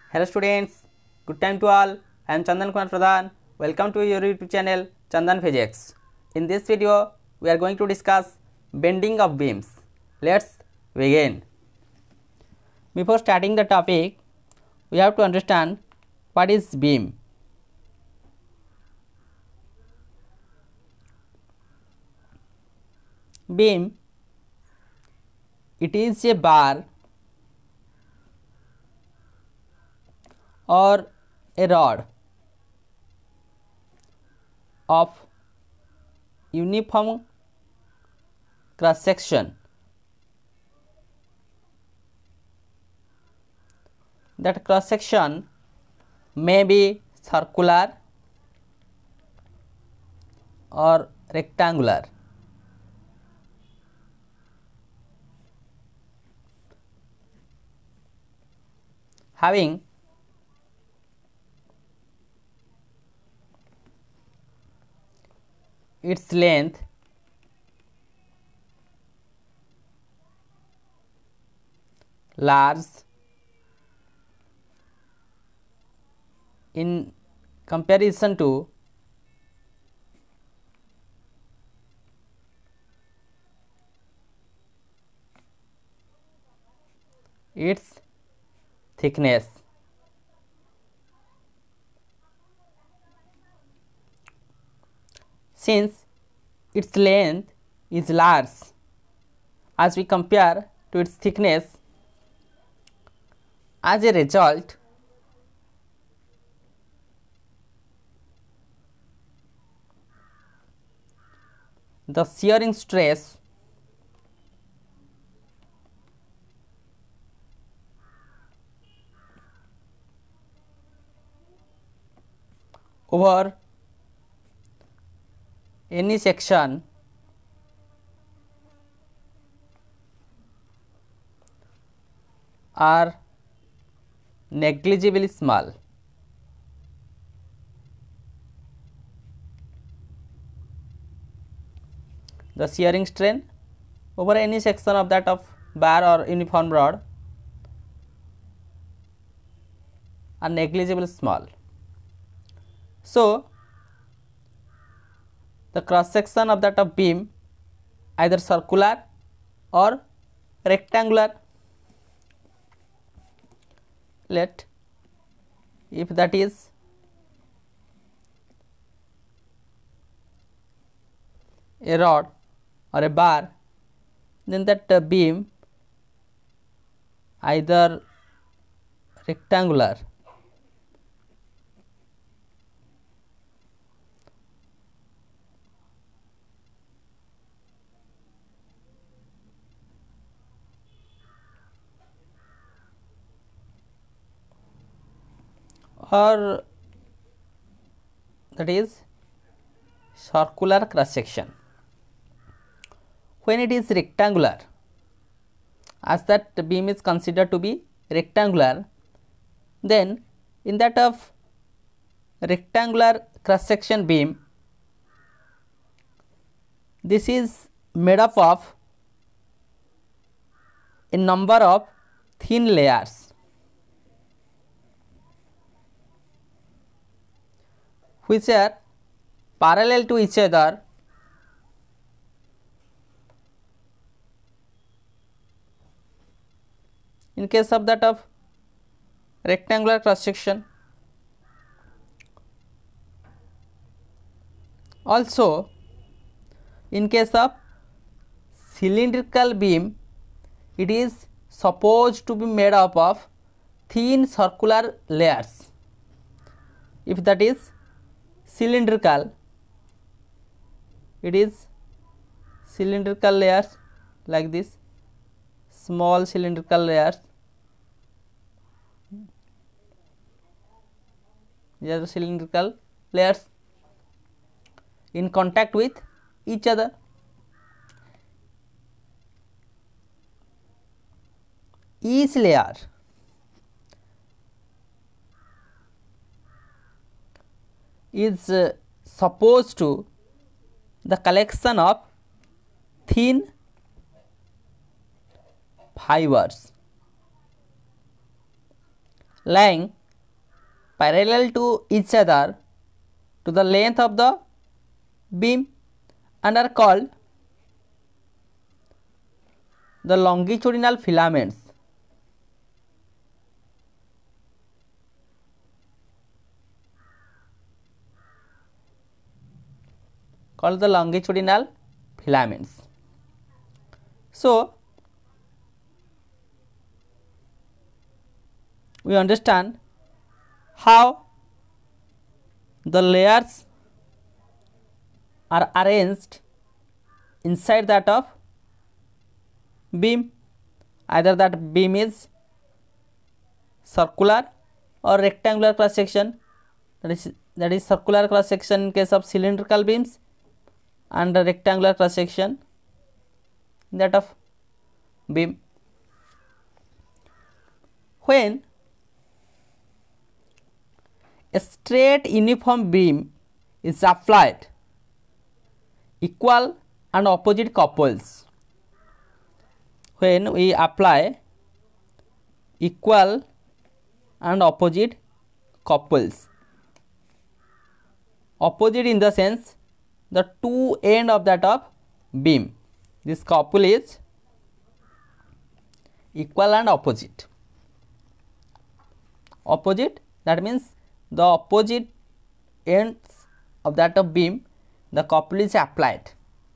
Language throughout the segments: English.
Hello students, good time to all. I am Chandan Kumar Pradhan. Welcome to your YouTube channel Chandan Physics. In this video, we are going to discuss bending of beams. Let's begin. Before starting the topic, we have to understand what is beam. Beam, it is a bar or a rod of uniform cross section that cross section may be circular or rectangular. Having its length large in comparison to its thickness. Since its length is large as we compare to its thickness, as a result, the shearing stress over any section are negligibly small. The shearing strain over any section of that of bar or uniform rod are negligibly small. So, the cross section of that of beam either circular or rectangular. Let if that is a rod or a bar, then that beam either rectangular or that is circular cross section. When it is rectangular, as that beam is considered to be rectangular, then in that of rectangular cross section beam, this is made up of a number of thin layers which are parallel to each other in case of that of rectangular cross section. Also, in case of cylindrical beam, it is supposed to be made up of thin circular layers. If that is cylindrical, it is cylindrical layers like this, small cylindrical layers. These are the cylindrical layers in contact with each other. Each layer is supposed to the collection of thin fibers lying parallel to each other to the length of the beam and are called the longitudinal filaments. Called the longitudinal filaments. So, we understand how the layers are arranged inside that of beam. Either that beam is circular or rectangular cross section, that is circular cross section in case of cylindrical beams and a rectangular cross section in that of beam. When a straight uniform beam is applied, equal and opposite couples. When we apply equal and opposite couples, opposite in the sense the two end of that of beam, this couple is equal and opposite. Opposite, that means the opposite ends of that of beam, the couple is applied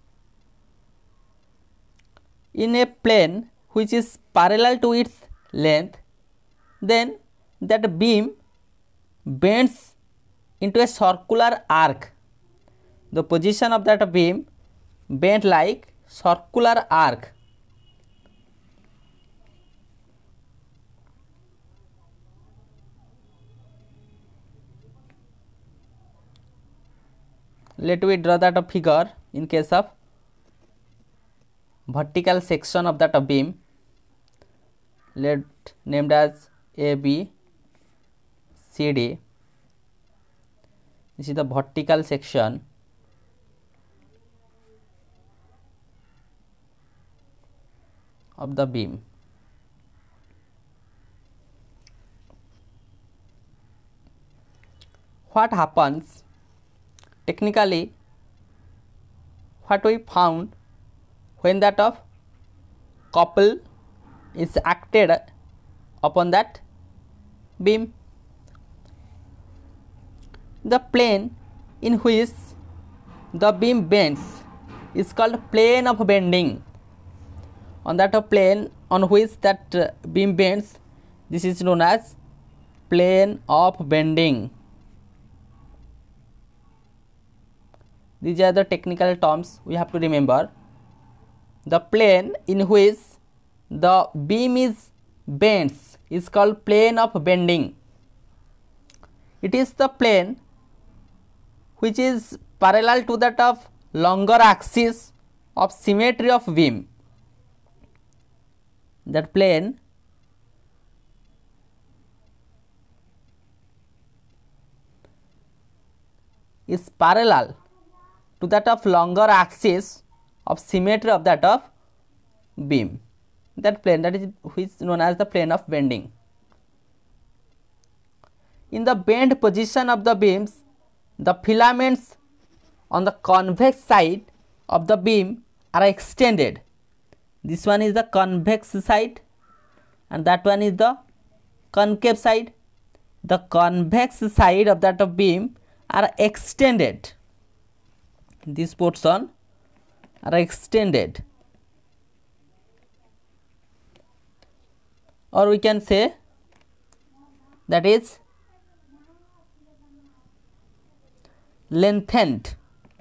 in a plane which is parallel to its length. Then that beam bends into a circular arc. The position of that beam bent like circular arc. Let me draw that a figure in case of vertical section of that beam, let named as AB CD. This is the vertical section of the beam. What happens technically, what we found when that of couple is acted upon that beam, the plane in which the beam bends is called plane of bending. On that plane on which that beam bends, this is known as plane of bending. These are the technical terms we have to remember. The plane in which the beam is bends is called plane of bending. It is the plane which is parallel to that of longer axis of symmetry of beam. That plane is parallel to that of longer axis of symmetry of that of beam. That plane, that is which is known as the plane of bending. In the bent position of the beams, the filaments on the convex side of the beam are extended. This one is the convex side and that one is the concave side. The convex side of that of beam are extended. This portion are extended, or we can say that is lengthened.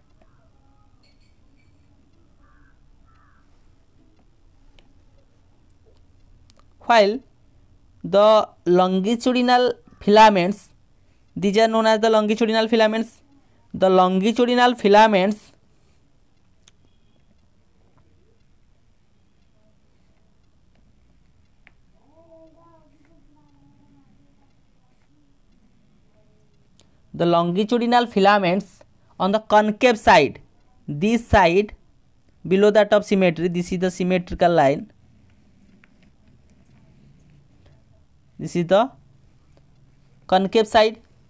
While the longitudinal filaments, these are known as the longitudinal filaments. The longitudinal filaments on the concave side, this side below that of symmetry, this is the symmetrical line, this is the concave side,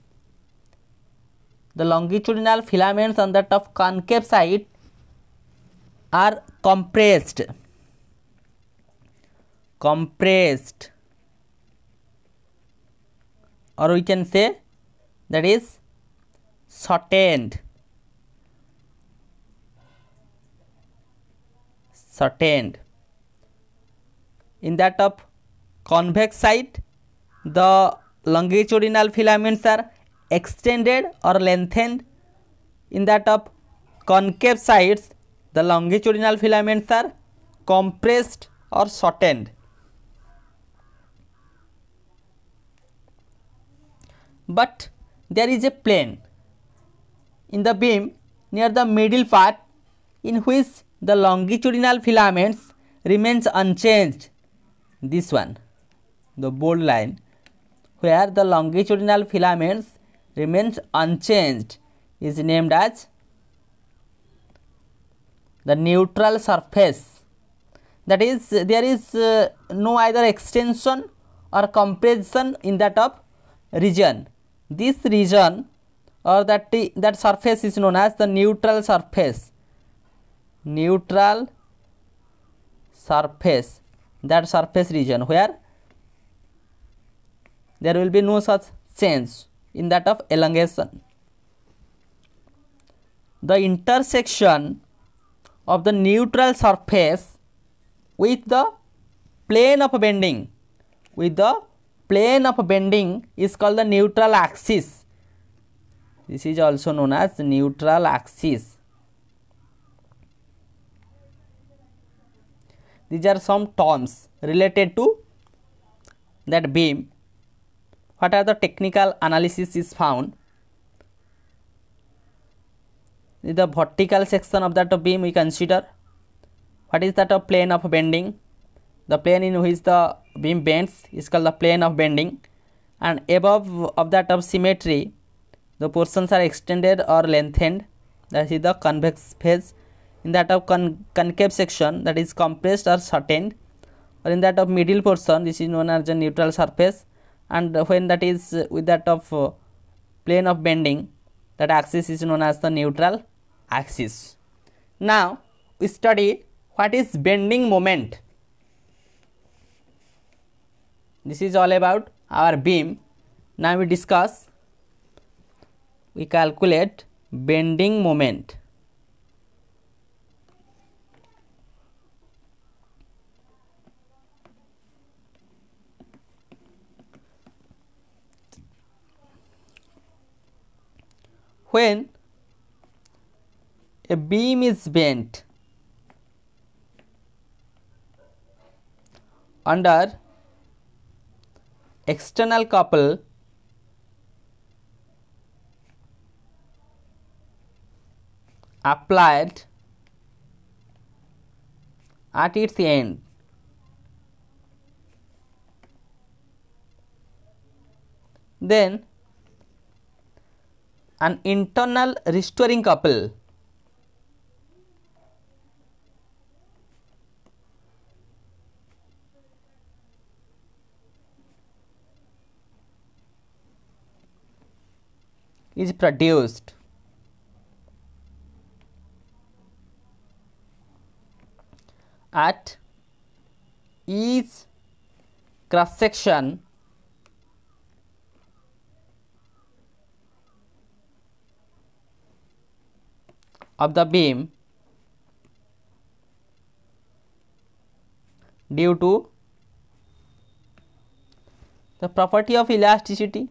the longitudinal filaments on that of concave side are compressed, or we can say that is shortened. In that of convex side, the longitudinal filaments are extended or lengthened. In that of concave sides, the longitudinal filaments are compressed or shortened. But there is a plane in the beam near the middle part in which the longitudinal filaments remains unchanged. This one, the bold line, where the longitudinal filaments remains unchanged, is named as the neutral surface. That is, there is no either extension or compression in that of region. This region or that surface is known as the neutral surface. That surface region where there will be no such change in that of elongation. The intersection of the neutral surface with the plane of bending is called the neutral axis. This is also known as neutral axis. These are some terms related to that beam. What are the technical analysis is found? The vertical section of that beam we consider. What is that of plane of bending? The plane in which the beam bends is called the plane of bending, and above of that of symmetry, the portions are extended or lengthened. That is the convex phase. In that of concave section, that is compressed or shortened, or in that of middle portion, this is known as the neutral surface, and when that is with that of plane of bending, that axis is known as the neutral axis. Now we study what is bending moment. This is all about our beam. Now we calculate bending moment. When a beam is bent under external couple applied at its end, then an internal restoring couple is produced. At each cross section of the beam due to the property of elasticity.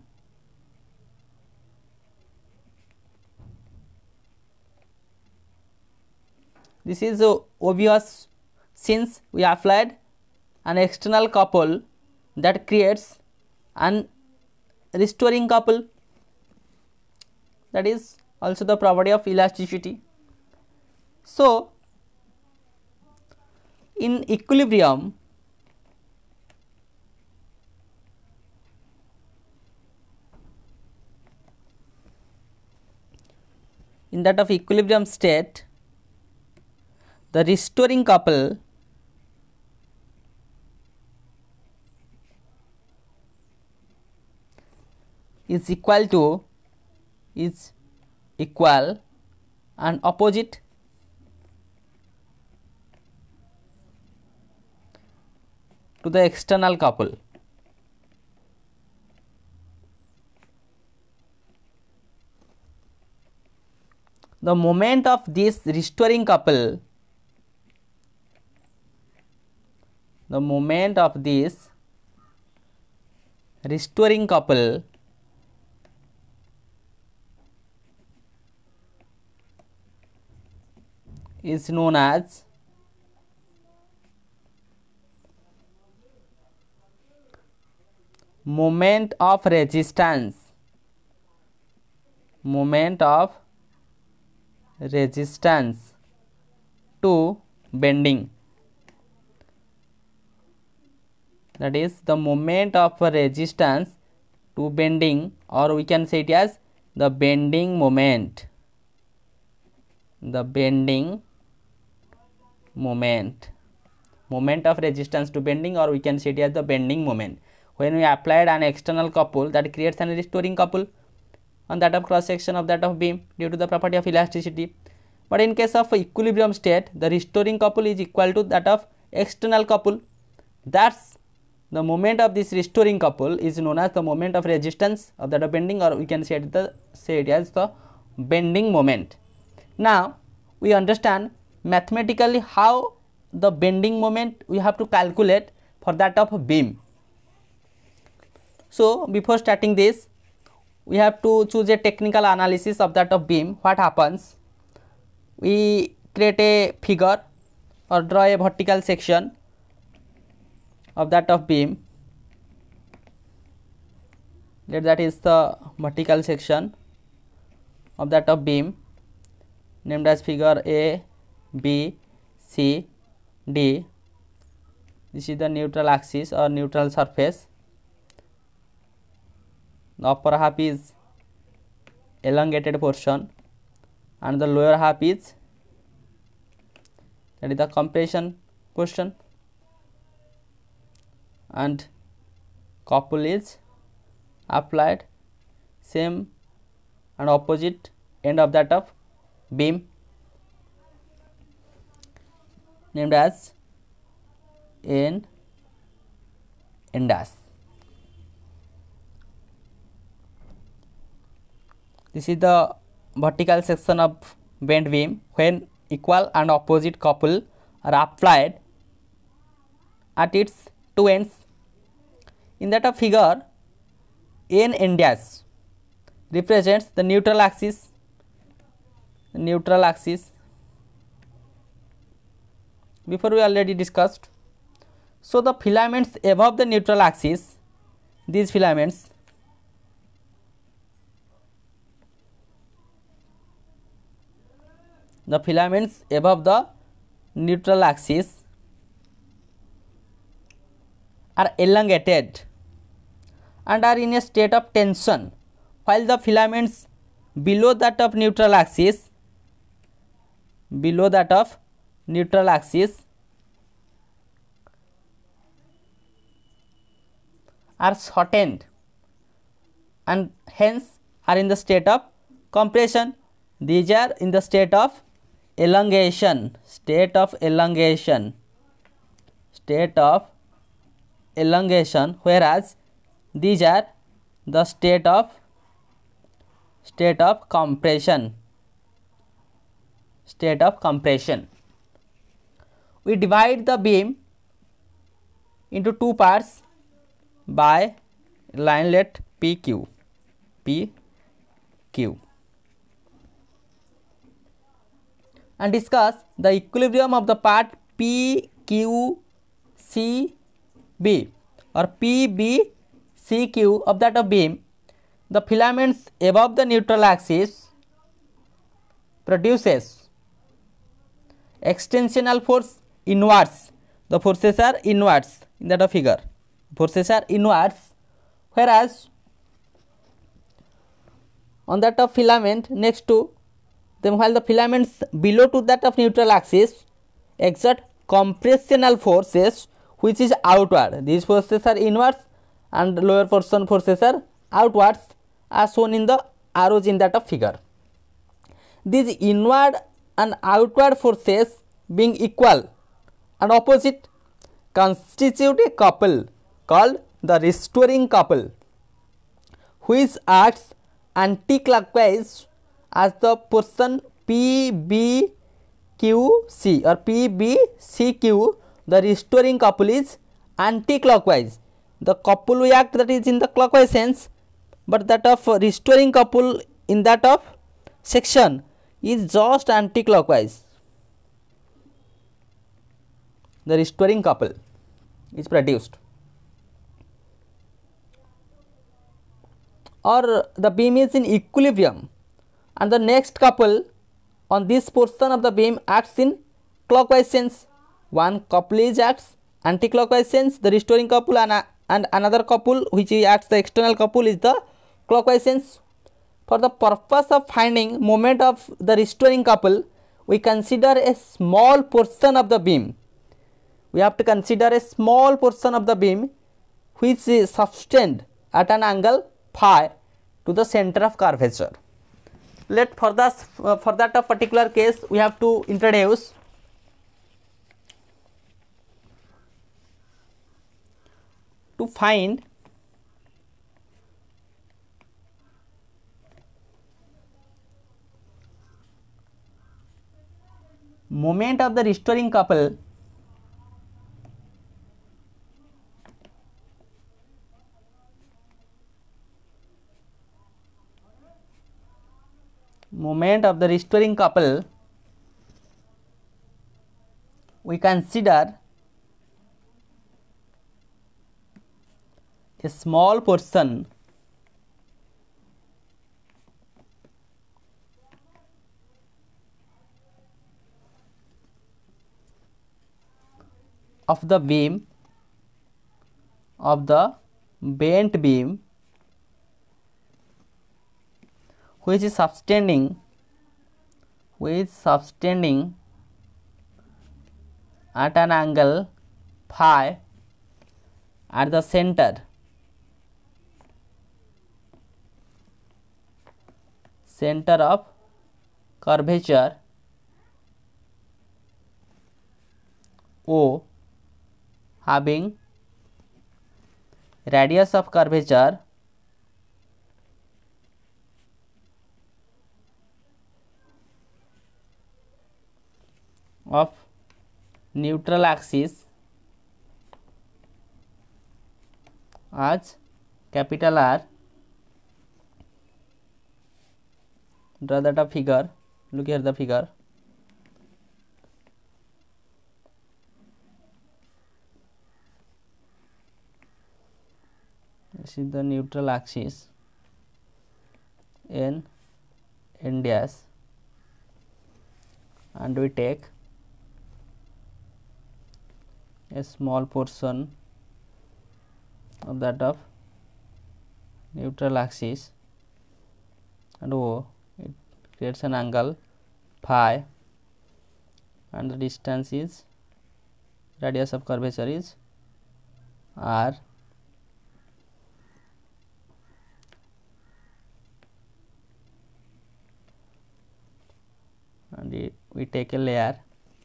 This is obvious since we applied an external couple that creates an restoring couple. That is also the property of elasticity. So in equilibrium, in that of equilibrium state, the restoring couple is equal to equal and opposite to the external couple. The moment of this restoring couple, the moment of this restoring couple is known as moment of resistance. Moment of resistance to bending. That is the moment of resistance to bending, or we can say it as the bending moment. The bending moment. Moment of resistance to bending, or we can say it as the bending moment. When we applied an external couple that creates an restoring couple on that of cross section of that of beam due to the property of elasticity. But in case of equilibrium state, the restoring couple is equal to that of external couple. That's the moment of this restoring couple is known as the moment of resistance of that of bending, or we can say it as the bending moment. Now we understand mathematically how the bending moment we have to calculate for that of beam. So before starting this, we have to choose a technical analysis of that of beam. What happens? We create a figure or draw a vertical section of that of beam. That is the vertical section of that of beam named as figure A, B, C, D. This is the neutral axis or neutral surface. The upper half is elongated portion and the lower half is, that is the compression portion, and couple is applied same and opposite end of that of beam named as N dash. This is the vertical section of bent beam when equal and opposite couple are applied at its two ends. In that of figure, N dash represents the neutral axis. Before we already discussed. So the filaments above the neutral axis, these filaments, the filaments above the neutral axis are elongated and are in a state of tension, while the filaments below that of neutral axis are shortened and hence are in the state of compression. These are in the state of elongation, whereas these are the state of compression. We divide the beam into two parts by linelet PQ. And discuss the equilibrium of the part PQCB or PBCQ of that of beam. The filaments above the neutral axis produces extensional force inwards. The forces are inwards in that of figure. Whereas on that of filament next to them, while the filaments below to that of neutral axis exert compressional forces which is outward. These forces are inwards and lower portion forces are outwards, as shown in the arrows in that of figure. these inward and outward forces being equal and opposite constitute a couple called the restoring couple, which acts anti-clockwise as the portion PBQC or PBCQ. The restoring couple is anti-clockwise. The couple we act that is in the clockwise sense, but that of restoring couple in that of section is just anti-clockwise. The restoring couple is produced, or the beam is in equilibrium, and the next couple on this portion of the beam acts in clockwise sense. One couple is acts anti-clockwise sense, the restoring couple, and another couple which acts the external couple is the clockwise sense. For the purpose of finding moment of the restoring couple, we consider a small portion of the beam. We have to consider a small portion of the beam which is sustained at an angle phi to the center of curvature. Let for that a particular case we have to introduce to find moment of the restoring couple we consider a small portion of the beam of the bent beam which is subtending at an angle phi at the center of curvature O, having radius of curvature of neutral axis as capital R. Draw that a figure. Look here the figure. This is the neutral axis N dash, and we take a small portion of that of neutral axis and O. It creates an angle phi, and the distance is radius of curvature is R. And we take a layer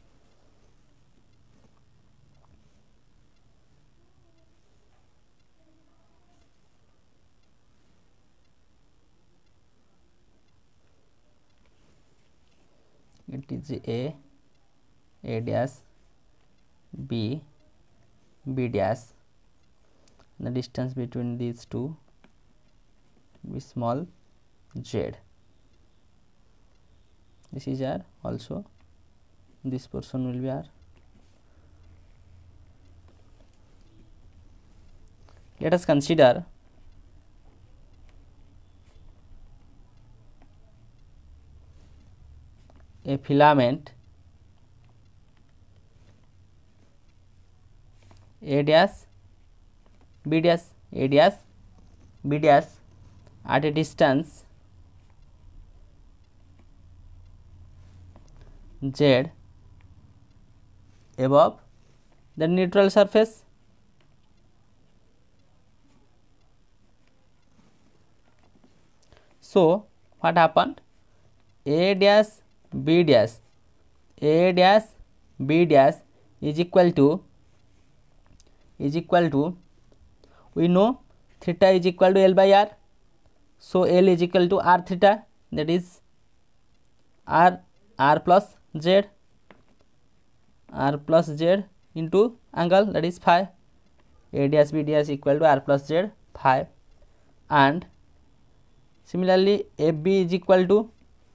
it is A dash, B dash, the distance between these two be small z. This is R also, this portion will be R. Let us consider a filament A dash, B dash, A dash, B dash at a distance Z above the neutral surface. So what happened? A dash B dash, A dash B dash is equal to we know theta is equal to L by R. So L is equal to R theta, that is R plus Z, R plus Z into angle, that is phi. A dash B dash equal to R plus Z phi. And similarly AB is equal to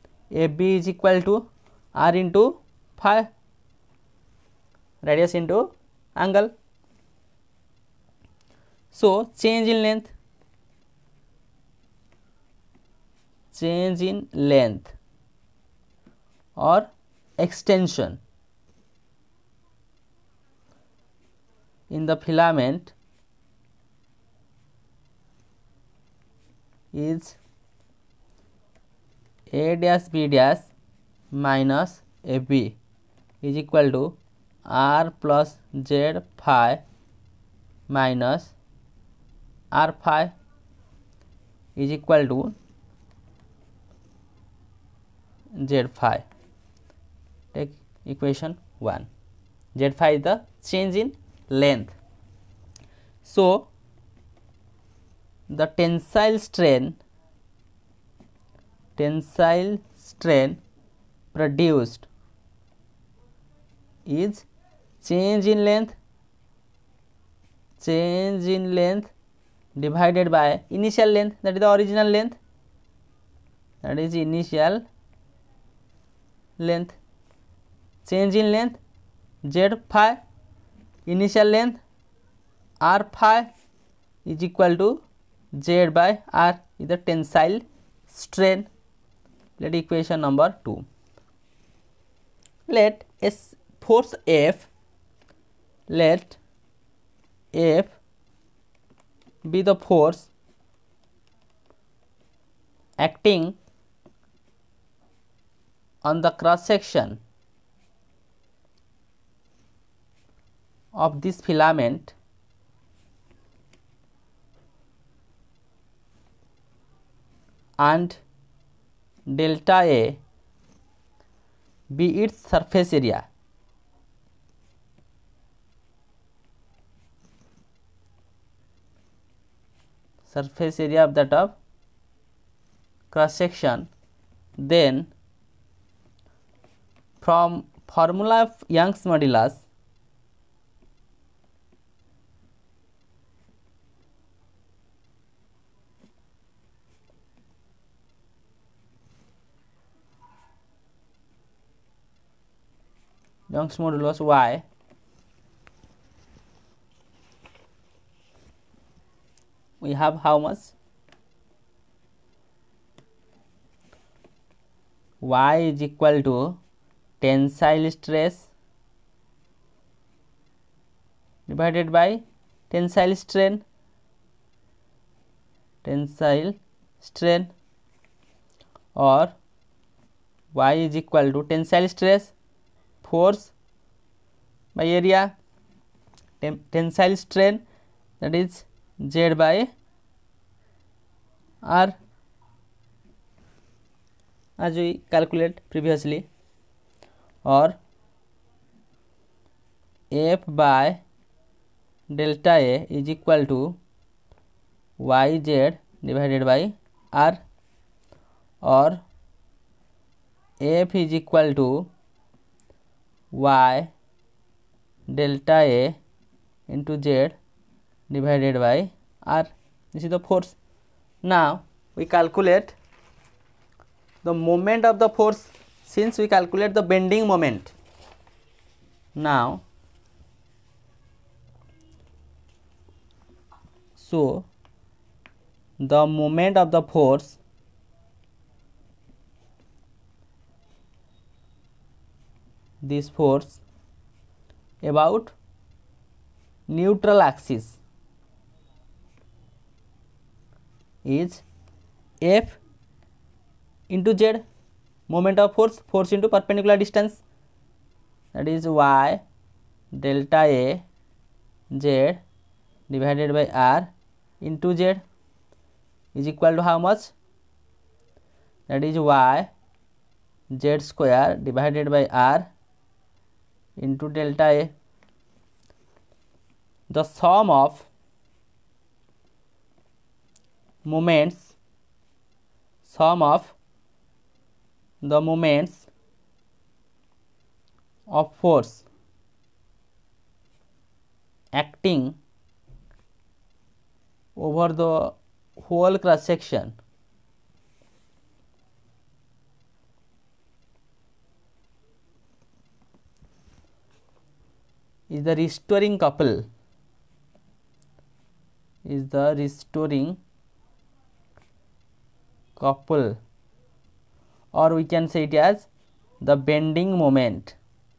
R into phi, radius into angle. So change in length or extension in the filament is A dash B dash minus AB is equal to R plus Z phi minus R phi is equal to Z phi. Take equation 1. Z phi is the change in length. So the tensile strain produced is change in length divided by initial length, that is the original length, that is initial length. Change in length Z phi, initial length R phi is equal to Z by R is the tensile strain. Let equation number 2. Let force F, let F be the force acting on the cross section of this filament and delta A be its surface area. Surface area of that of cross section, then from formula of Young's modulus, Young's modulus Y we have how much? Y is equal to tensile stress divided by tensile strain, or Y is equal to tensile stress force by area, tensile strain, that is Z by R, as we calculate previously, or F by delta A is equal to YZ divided by R, or F is equal to Y delta A into Z divided by R. This is the force. Now we calculate the moment of the force, since we calculate the bending moment. Now so the moment of the force this force about neutral axis is F into Z, moment of force into perpendicular distance, that is Y delta A Z divided by R into Z is equal to how much? That is Y z square divided by r into delta a. The sum of moments, the moments of force acting over the whole cross section is the restoring couple, or we can say it as the bending moment.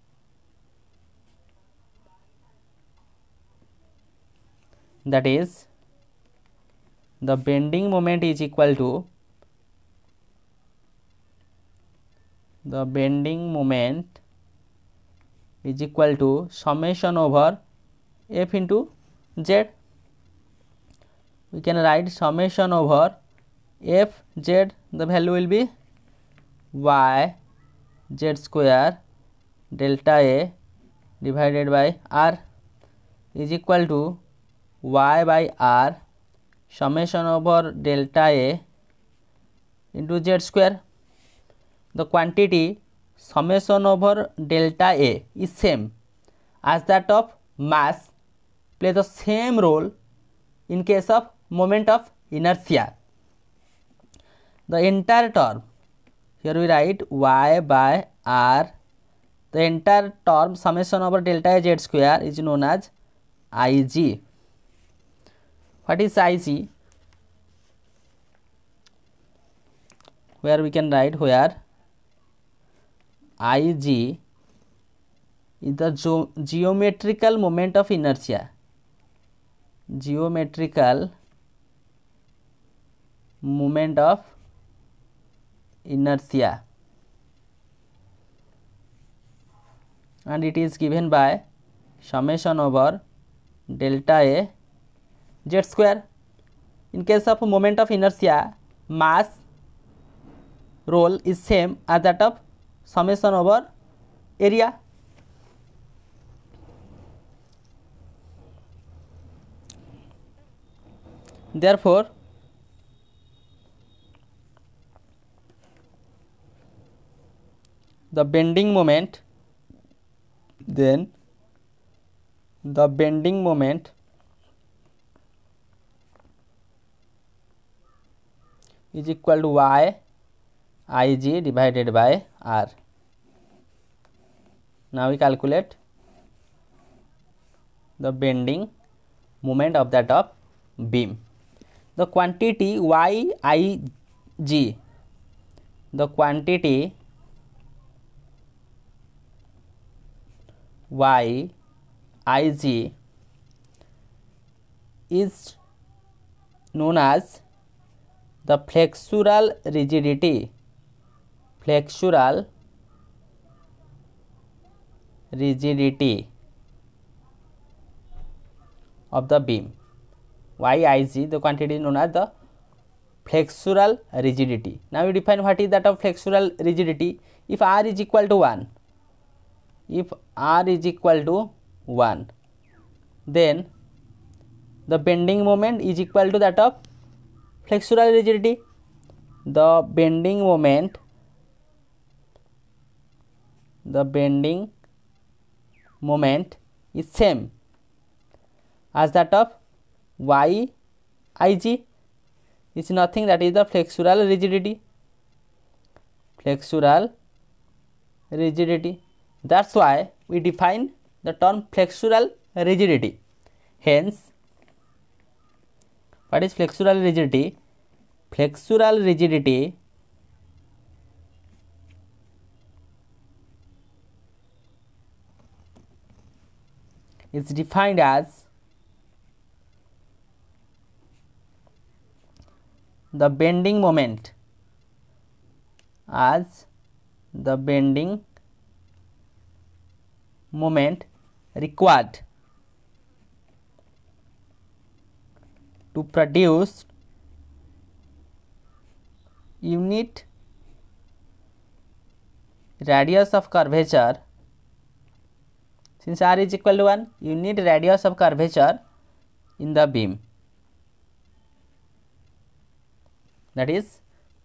That is, the bending moment is equal to summation over f into z. We can write summation over f z, the value will be y z square delta a divided by r is equal to y by r summation over delta a into z square. The quantity summation over delta a is same as that of mass, play the same role in case of moment of inertia. The entire term, here we write y by r, the entire term summation over delta a z square is known as Ig. What is Ig? Where we can write where Ig is the geometrical moment of inertia. Geometrical moment of inertia, and it is given by summation over delta a z square. In case of moment of inertia, mass role is same as that of summation over area. Therefore, the bending moment is equal to y Ig divided by r. Now we calculate the bending moment of that of beam. The quantity Yig, the quantity Yig is known as the flexural rigidity, of the beam. Yig, the quantity known as the flexural rigidity. Now we define what is that of flexural rigidity. If r is equal to 1, then the bending moment is equal to that of flexural rigidity. The bending moment is same as that of Yig, is nothing, that is the flexural rigidity. That's why we define the term flexural rigidity. Hence, what is flexural rigidity? Flexural rigidity is defined as the bending moment required to produce unit radius of curvature, since r is equal to 1, you need radius of curvature in the beam, that is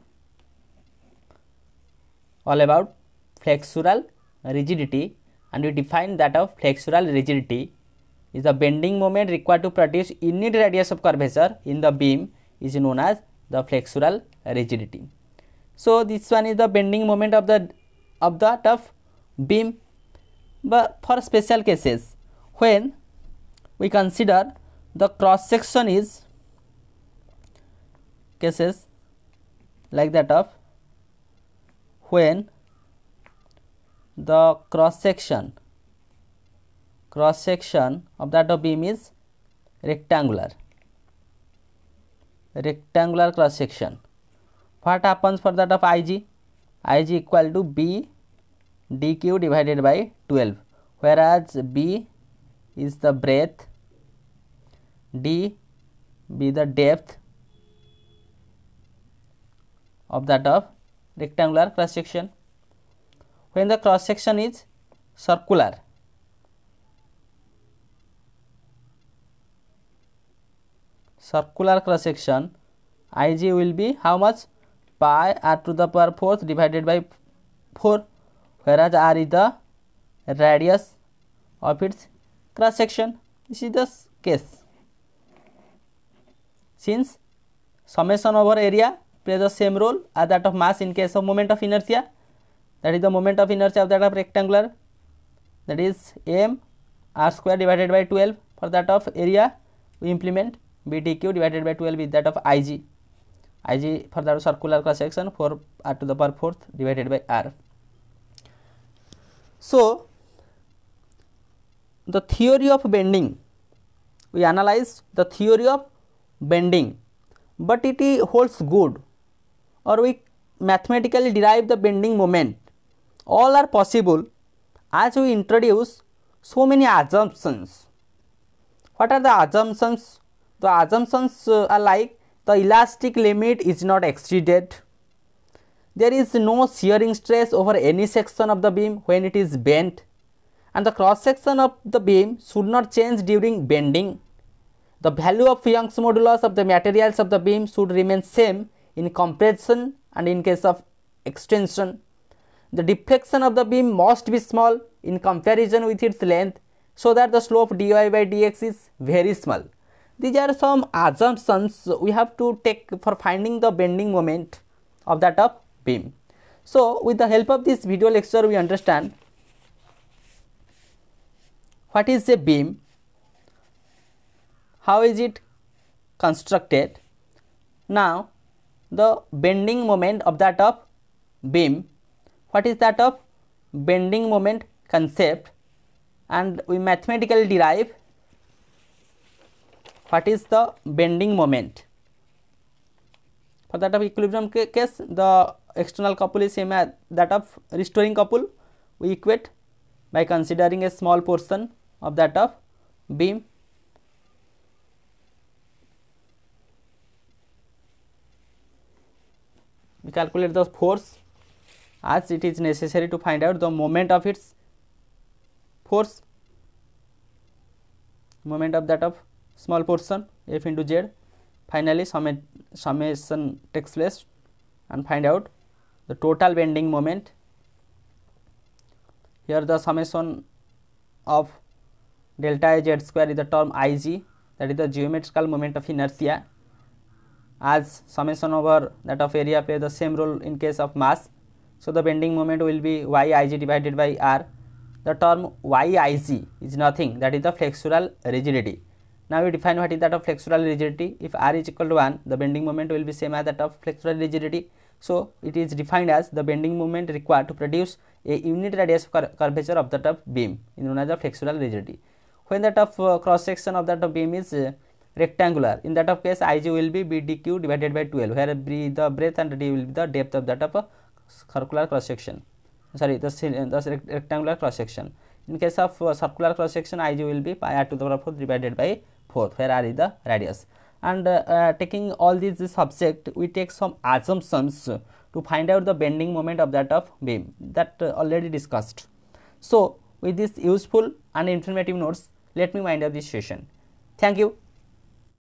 all about flexural rigidity, and we define that of flexural rigidity is the bending moment required to produce unit radius of curvature in the beam is known as the flexural rigidity. So this one is the bending moment of the tough beam. But for special cases, when we consider the cross section is cases like that of when the cross section of that of beam is rectangular cross section. What happens for that of Ig? Ig equal to B dq divided by 12, whereas B is the breadth, D be the depth of that of rectangular cross section. When the cross section is circular cross section, Ig will be how much? Pi r to the power 4th divided by 4, whereas r is the radius of its cross section. This is the case. Since summation over area plays the same role as that of mass in case of moment of inertia, that is the moment of inertia of that of rectangular, that is m r square divided by 12. For that of area we implement b dq divided by 12 is that of Ig for that of circular cross section 4 r to the power 4th divided by r. So the theory of bending, we analyze the theory of bending, but it holds good, or we mathematically derive the bending moment. All are possible as we introduce so many assumptions. What are the assumptions? The assumptions are like the elastic limit is not exceeded, there is no shearing stress over any section of the beam when it is bent, and the cross section of the beam should not change during bending. The value of Young's modulus of the materials of the beam should remain same in compression and in case of extension. The deflection of the beam must be small in comparison with its length, so that the slope dy by dx is very small. These are some assumptions we have to take for finding the bending moment of that of beam. So with the help of this video lecture, we understand what is a beam, how is it constructed. Now the bending moment of that of beam, what is that of bending moment concept, and we mathematically derive what is the bending moment. For that of equilibrium case, the external couple is same as that of restoring couple. We equate by considering a small portion of that of beam. We calculate the force as it is necessary to find out the moment of its force, moment of that of small portion F into Z. Finally summation takes place and find out the total bending moment. Here the summation of delta A Z square is the term Ig, that is the geometrical moment of inertia, as summation over that of area play the same role in case of mass. So the bending moment will be Yig divided by r. The term Yig is nothing, that is the flexural rigidity. Now we define what is that of flexural rigidity. If r is equal to 1, the bending moment will be same as that of flexural rigidity. So it is defined as the bending moment required to produce a unit radius curvature of that of beam, known as the flexural rigidity. When that of cross section of that of beam is rectangular, in that of case Ig will be b dq divided by 12, where b the breadth and d will be the depth of that of a circular cross section, sorry the rectangular cross section. In case of circular cross section, Ig will be pi r to the power 4 divided by 4, where r is the radius. And taking all these subject, we take some assumptions to to find out the bending moment of that of beam, that already discussed. So with this useful and informative notes, let me wind up this session. Thank you.